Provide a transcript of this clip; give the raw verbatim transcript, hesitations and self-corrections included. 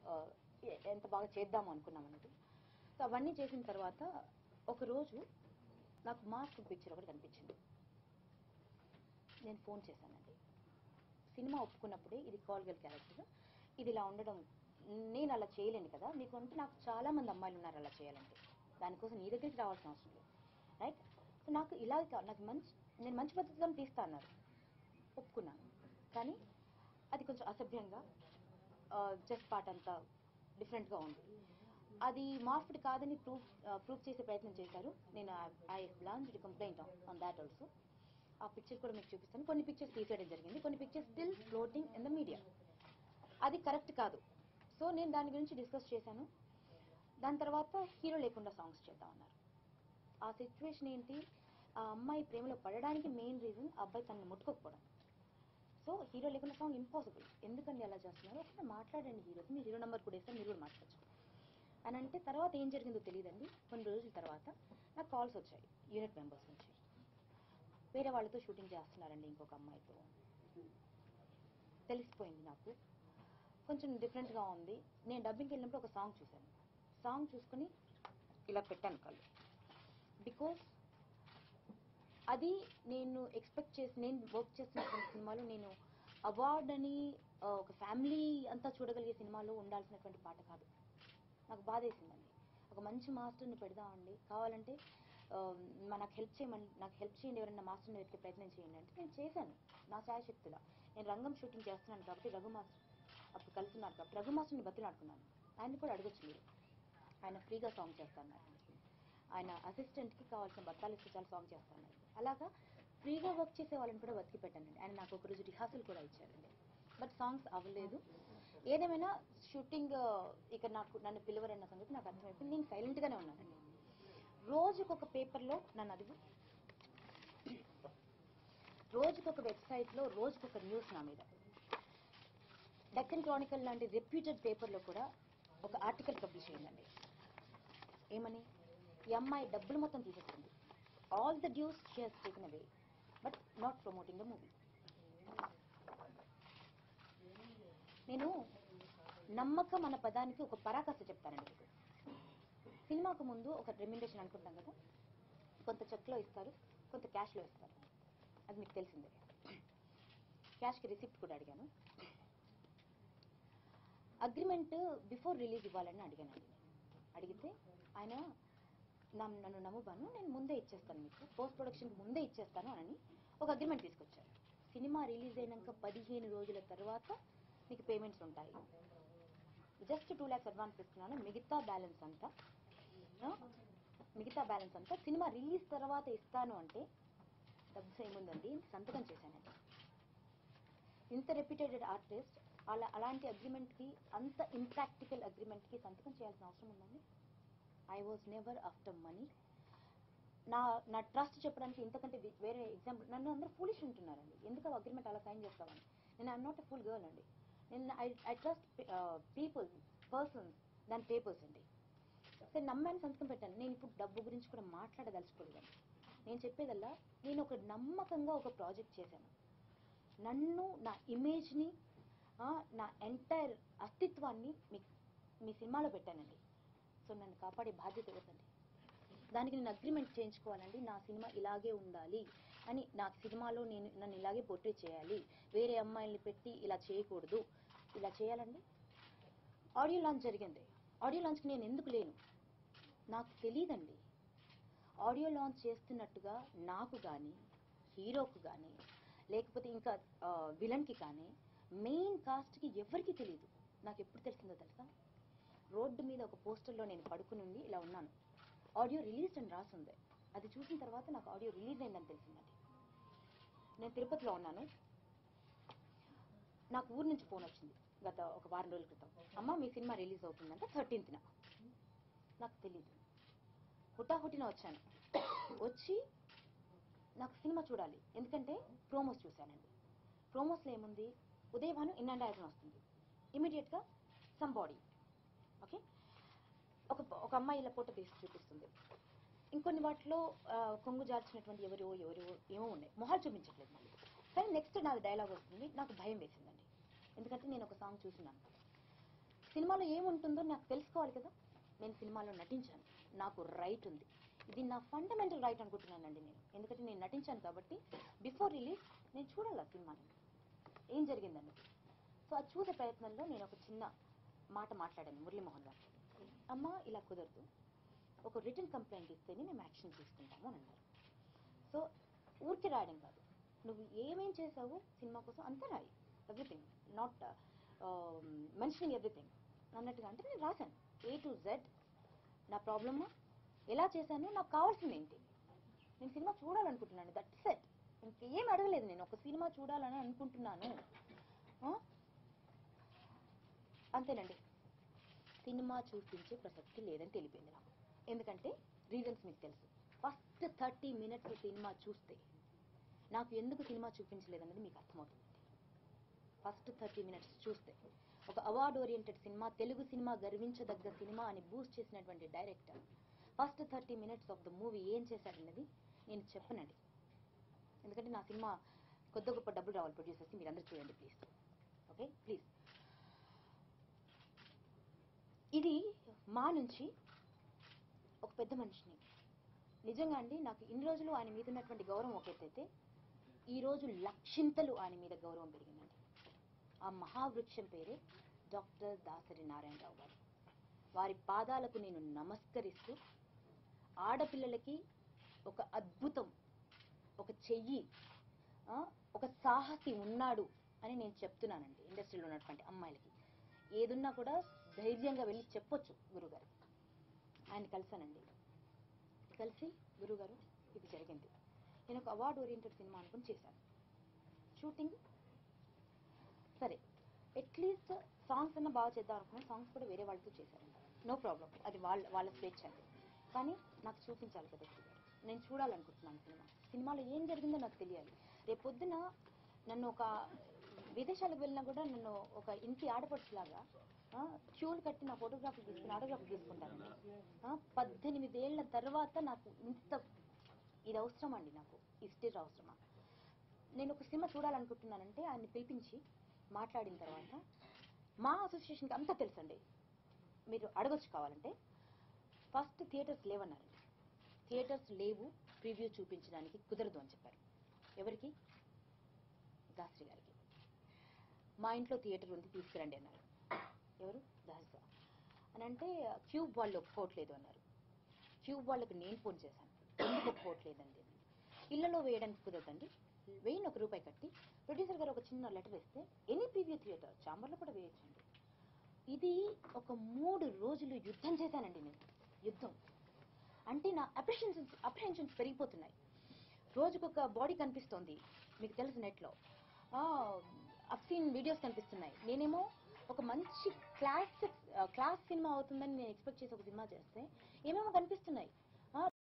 ఎంత బాగా చేద్దాము అనుకున్నాం అనేది. సో అవన్నీ చేసిన తర్వాత ఒకరోజు నాకు మాస్క్ పిక్చర్ ఒకటి కనిపించింది. నేను ఫోన్ చేశానండి. సినిమా ఒప్పుకున్నప్పుడే ఇది కాల్ గర్ల్ క్యారెక్టర్, ఇది ఇలా ఉండడం నేను అలా చేయలేను కదా, నీకు అంటే నాకు చాలా మంది అమ్మాయిలు ఉన్నారు అలా చేయాలంటే, దానికోసం నీ దగ్గరికి రావాల్సిన అవసరం లేదు, రైట్? సో నాకు ఇలా నాకు మంచి నేను మంచి పద్ధతిలో తీస్తా అన్నారు, ఒప్పుకున్నాను. కానీ అది కొంచెం అసభ్యంగా చెస్ పార్ట్ అంతా డిఫరెంట్గా ఉంది. అది మార్ఫ్డ్ కాదని ప్రూఫ్ ప్రూఫ్ చేసే ప్రయత్నం చేశారు. నేను I launched complaint on that also. ఆ పిక్చర్ కూడా మీకు చూపిస్తాను. కొన్ని పిక్చర్స్ తీసేయడం జరిగింది, కొన్ని pictures still floating in the media. అది కరెక్ట్ కాదు. సో నేను దాని గురించి డిస్కస్ చేశాను. దాని తర్వాత హీరో లేకుండా సాంగ్స్ చేద్దామన్నారు. ఆ సిచ్యువేషన్ ఏంటి, ఆ అమ్మాయి ప్రేమలో పడడానికి మెయిన్ రీజన్ ఆ అబ్బాయి తనని ముట్టుకోకపోవడం. సో హీరో లేకుండా సాంగ్ ఇంపాసిబుల్. ఎందుకండి అలా చేస్తున్నారు, ఒకసారి మాట్లాడండి హీరోకి, మీరు హీరో నెంబర్ కూడా ఇస్తారు, మీరు కూడా మాట్లాడచ్చు అని అంటే. తర్వాత ఏం జరిగిందో తెలియదండి. కొన్ని రోజుల తర్వాత నాకు కాల్స్ వచ్చాయి యూనిట్ మెంబర్స్ నుంచి, వేరే వాళ్ళతో షూటింగ్ చేస్తున్నారండి ఇంకొక అమ్మాయితో. తెలిసిపోయింది నాకు, కొంచెం డిఫరెంట్గా ఉంది. నేను డబ్బింగ్కి వెళ్ళినప్పుడు ఒక సాంగ్ చూశాను. సాంగ్ చూసుకుని ఇలా పెట్టాను కళ్ళు. బికాస్ అది నేను ఎక్స్పెక్ట్ చేసి నేను వర్క్ చేస్తున్నటువంటి సినిమాలో నేను అవార్డ్ అని ఒక ఫ్యామిలీ అంతా చూడగలిగే సినిమాలో ఉండాల్సినటువంటి పాట కాదు. నాకు బాధేసిందండి. ఒక మంచి మాస్టర్ని పెడదామండి, కావాలంటే నాకు హెల్ప్ చేయమని, నాకు హెల్ప్ చేయండి, ఎవరైనా మాస్టర్ని వెతికే ప్రయత్నం చేయండి అంటే నేను చేశాను నా శాయశక్తిలో. నేను రంగం షూటింగ్ చేస్తున్నాను కాబట్టి రఘు మాస్టర్ అప్పుడు కలుసున్నారు కాబట్టి రఘు మాస్టర్ని బతిలాడుకున్నాను. ఆయన్ని కూడా అడగొచ్చు మీరు, ఆయన ఫ్రీగా సాంగ్ చేస్తాను, ఆయన అసిస్టెంట్కి కావాల్సిన బత్తాలు ఇస్తే చాలా సాంగ్ చేస్తాను. అలాగా ఫ్రీగా వర్క్ చేసే వాళ్ళని కూడా బతికి పెట్టానండి. ఆయన నాకు ఒకరోజు రిహార్సల్ కూడా ఇచ్చారండి, బట్ సాంగ్స్ అవ్వలేదు. ఏదేమైనా షూటింగ్ ఇక నాకు నన్ను పిలవరన్న సంగతి నాకు అర్థమైపోయింది. నేను సైలెంట్గానే ఉన్నానండి. రోజుకొక పేపర్లో నన్ను అడుగు, రోజుకొక వెబ్సైట్లో రోజుకొక న్యూస్ నా మీద. డెక్కన్ క్రానికల్ లాంటి రెప్యూటెడ్ పేపర్లో కూడా ఒక ఆర్టికల్ పబ్లిష్ అయిందండి. ఏమని, ఈ అమ్మాయి డబ్బులు మొత్తం తీసేస్తుంది, all the dues she has taken away but not promoting the movie. నేను నమ్మకం అన్న పదానికి ఒక పరాకాష్ట చెప్తానండి. సినిమాకు ముందు ఒక రెమ్యునరేషన్ అనుకుంటాం కదా, కొంత చెక్లో ఇస్తారు, కొంత క్యాష్లో ఇస్తారు, అది మీకు తెలిసిందే. క్యాష్కి రిసిప్ట్ కూడా అడిగాను. అగ్రిమెంట్ బిఫోర్ రిలీజ్ ఇవ్వాలని అడిగానండి. అడిగితే ఆయన నన్ను నమ్ముబాను, నేను ముందే ఇచ్చేస్తాను, మీకు పోస్ట్ ప్రొడక్షన్కి ముందే ఇచ్చేస్తాను అని ఒక అగ్రిమెంట్ తీసుకొచ్చారు. సినిమా రిలీజ్ అయినాక పదిహేను రోజుల తర్వాత మీకు పేమెంట్స్ ఉంటాయి, జస్ట్ టూ ల్యాక్స్ అడ్వాన్స్ ఇస్తున్నాను, మిగతా బ్యాలెన్స్ అంతా మిగతా బ్యాలెన్స్ అంతా సినిమా రిలీజ్ తర్వాత ఇస్తాను అంటే డబ్బు ఏముందండి, సంతకం చేశానండి. ఇంత రెప్యూటెడ్ ఆర్టిస్ట్ అలా అలాంటి అగ్రిమెంట్కి, అంత ఇంప్రాక్టికల్ అగ్రిమెంట్కి సంతకం చేయాల్సిన అవసరం ఉందండి? I was never after money. నా నా ట్రస్ట్ చెప్పడానికి ఇంతకంటే వేరే ఎగ్జాంపుల్, నన్ను అందరూ ఫూలిష్ ఉంటున్నారండి, ఎందుకు అగ్రిమెంట్ అలా సైన్ చేస్తామని. నేను I'm not a fool girl అండి. నేను I I trust people, persons దాని పేపర్స్ అండి. సరే నమ్మాను, సంతకం పెట్టాను. నేను ఇప్పుడు డబ్బు గురించి కూడా మాట్లాడదలుచుకోలేదండి. నేను చెప్పేదల్లా, నేను ఒక నమ్మకంగా ఒక ప్రాజెక్ట్ చేశాను, నన్ను, నా ఇమేజ్ని, నా ఎంటైర్ అస్తిత్వాన్ని మీ మీ సినిమాలో పెట్టానండి. సో నన్ను కాపాడే బాధ్యత ఎవరిదండి? దానికి నేను అగ్రిమెంట్ చేయించుకోవాలండి, నా సినిమా ఇలాగే ఉండాలి అని, నా సినిమాలో నేను నన్ను ఇలాగే పోర్ట్రే చేయాలి, వేరే అమ్మాయిల్ని పెట్టి ఇలా చేయకూడదు, ఇలా చేయాలండి. ఆడియో లాంచ్ జరిగింది, ఆడియో లాంచ్కి నేను ఎందుకు లేను నాకు తెలియదండి. ఆడియో లాంచ్ చేస్తున్నట్టుగా నాకు కానీ, హీరోకు కానీ, లేకపోతే ఇంకా విలన్కి కానీ, మెయిన్ కాస్ట్కి ఎవరికి తెలియదు. నాకు ఎప్పుడు తెలిసిందో తెలుసా, రోడ్డు మీద ఒక పోస్టర్లో నేను పడుకుని ఉంది, ఇలా ఉన్నాను, ఆడియో రిలీజ్ అని రాసింది. అది చూసిన తర్వాత నాకు ఆడియో రిలీజ్ అయిందని తెలిసిందండి. నేను తిరుపతిలో ఉన్నాను, నాకు ఊరు నుంచి ఫోన్ వచ్చింది గత ఒక వారం రోజుల క్రితం, అమ్మ మీ సినిమా రిలీజ్ అవుతుందంటే థర్టీన్త్న. నాకు తెలీదు, హుటాహుటిన వచ్చాను. వచ్చి నాకు సినిమా చూడాలి, ఎందుకంటే ప్రోమోస్ చూశానండి. ప్రోమోస్లో ఏముంది, ఉదయభాను ఇన్ అండ్ యాక్షన్ వస్తుంది, ఇమీడియట్గా సమ్ బాడీ, ఓకే, ఒక ఒక అమ్మాయి ఇలా ఫోటో తీసి చూపిస్తుంది. ఇంకొన్ని వాటిలో కొంగు జార్చినటువంటి ఎవరో ఎవరో ఏమో ఉన్నాయి, మొహాలు చూపించట్లేదు మళ్ళీ. కానీ నెక్స్ట్ నాకు డైలాగ్ వస్తుంది, నాకు భయం వేసిందండి, ఎందుకంటే నేను ఒక సాంగ్ చూసినాను. సినిమాలో ఏముంటుందో నాకు తెలుసుకోవాలి కదా. నేను సినిమాలో నటించాను, నాకు రైట్ ఉంది. ఇది నా ఫండమెంటల్ రైట్ అనుకుంటున్నానండి నేను. ఎందుకంటే నేను నటించాను కాబట్టి బిఫోర్ రిలీజ్ నేను చూడాలి ఆ సినిమాని ఏం జరిగిందండి. సో అది చూసే ప్రయత్నంలో నేను ఒక చిన్న మాట మాట్లాడాను మురళీమోహన్ గారు. అమ్మ ఇలా కుదరదు, ఒక రిటర్న్ కంప్లైంట్ ఇస్తేనే మేము యాక్షన్ తీసుకుంటాము అని అన్నారు. సో ఊరికి రాయడం కాదు, నువ్వు ఏమేం చేసావు సినిమా కోసం అంతా రాయి, ఎవ్రీథింగ్, నాట్ మెన్షనింగ్ ఎవ్రీథింగ్ అన్నట్టుగా. అంటే నేను రాశాను ఏ టు జెడ్, నా ప్రాబ్లమ్ ఎలా చేశాను, నాకు కావాల్సింది ఏంటి, నేను సినిమా చూడాలనుకుంటున్నాను, దట్ సెట్. ఇంకేం అడగలేదు, నేను ఒక సినిమా చూడాలని అనుకుంటున్నాను అంతేనండి. సినిమా చూపించే ప్రసక్తి లేదని తెలిపింది నాకు. ఎందుకంటే రీజన్స్ మీకు తెలుసు. ఫస్ట్ థర్టీ మినిట్స్ సినిమా చూస్తే నాకు ఎందుకు సినిమా చూపించలేదన్నది మీకు అర్థమవుతుంది. ఫస్ట్ థర్టీ మినిట్స్ చూస్తే ఒక అవార్డ్ ఓరియంటెడ్ సినిమా, తెలుగు సినిమా గర్వించదగ్గ సినిమా అని బూస్ట్ చేసినటువంటి director first thirty minutes of the movie ఏం చేశాడన్నది నేను చెప్పనండి. ఎందుకంటే నా సినిమా కొద్ది గొప్ప డబ్బులు రావాలి ప్రొడ్యూసర్స్కి, మీరు అందరూ చూడండి ప్లీజ్. Okay please. ఇది మా నుంచి ఒక పెద్ద మనిషిని, నిజంగా అండి నాకు ఇన్ని రోజులు ఆయన మీద ఉన్నటువంటి గౌరవం ఒక ఎత్తైతే ఈ రోజు లక్షింతలు ఆయన మీద గౌరవం పెరిగిందండి. ఆ మహావృక్షం పేరే డాక్టర్ దాసరి నారాయణరావు గారు. వారి పాదాలకు నేను నమస్కరిస్తూ ఆడపిల్లలకి ఒక అద్భుతం, ఒక చెయ్యి, ఒక సాహసి ఉన్నాడు అని నేను చెప్తున్నానండి. ఇండస్ట్రీలో ఉన్నటువంటి అమ్మాయిలకి ఏదున్నా కూడా ధైర్యంగా వెళ్ళి చెప్పొచ్చు గురుగారికి. ఆయన కలిశానండి, కలిసి గురుగారు ఇది జరిగింది, నేను ఒక అవార్డ్ ఓరియంటెడ్ సినిమా అనుకుని చేశాను షూటింగ్. సరే అట్లీస్ట్ సాంగ్స్ అన్నా బాగా చేద్దాం అనుకున్నాను, సాంగ్స్ కూడా వేరే వాళ్ళతో చేశారంట, నో ప్రాబ్లం, అది వాళ్ళ వాళ్ళ స్వేచ్ఛ అండి. కానీ నాకు చూపించాలి కదా గురుగారు, నేను చూడాలనుకుంటున్నాను సినిమా. సినిమాలో ఏం జరిగిందో నాకు తెలియాలి. రేపు పొద్దున నన్ను ఒక విదేశాలకు వెళ్ళినా కూడా నన్ను ఒక ఇంటి ఆడపడుచులాగా క్యూలు కట్టి నా ఫోటోగ్రాఫీ తీసుకుని ఆటోగ్రాఫీ తీసుకుంటానండి. పద్దెనిమిదేళ్ల తర్వాత నాకు ఇంత ఇది అవసరం అండి, నాకు ఈ స్టేజ్ అవసరమా. నేను ఒక సినిమా చూడాలనుకుంటున్నానంటే ఆయన్ని పిలిపించి మాట్లాడిన తర్వాత మా అసోసియేషన్కి అంతా తెలుసండి, మీరు అడగొచ్చు కావాలంటే. ఫస్ట్ థియేటర్స్ లేవన్నారండి, థియేటర్స్ లేవు, ప్రివ్యూ చూపించడానికి కుదరదు అని చెప్పారు. ఎవరికి? దాసరి గారికి. మా ఇంట్లో థియేటర్ ఉంది తీసుకురండి అన్నారు. ఎవరు? దాసరి అని అంటే క్యూబ్ వాళ్ళు ఒప్పుకోవట్లేదు అన్నారు. క్యూబ్ వాళ్ళకి నేను ఫోన్ చేశాను, ఎందుకు ఒప్పుకోవట్లేదండి. ఇళ్లలో వేయడానికి కుదరదండి, వెయ్యి ఒక రూపాయి కట్టి ప్రొడ్యూసర్ గారు ఒక చిన్న లెటర్ ఇస్తే ఎనీ ప్రివ్యూ థియేటర్ చాంబర్లో కూడా వేయొచ్చండి. ఇది ఒక మూడు రోజులు యుద్ధం చేశానండి నేను. యుద్ధం అంటే నా అప్రిషియన్స్ అప్రిహెన్షన్స్ పెరిగిపోతున్నాయి. రోజుకొక బాడీ కనిపిస్తోంది, మీకు తెలుసు నెట్లో అప్సీన్ వీడియోస్ కనిపిస్తున్నాయి. నేనేమో ఒక మంచి క్లాస్ క్లాస్ సినిమా అవుతుందని నేను ఎక్స్పెక్ట్ చేసి ఒక సినిమా చేస్తే ఏమేమో కనిపిస్తున్నాయి.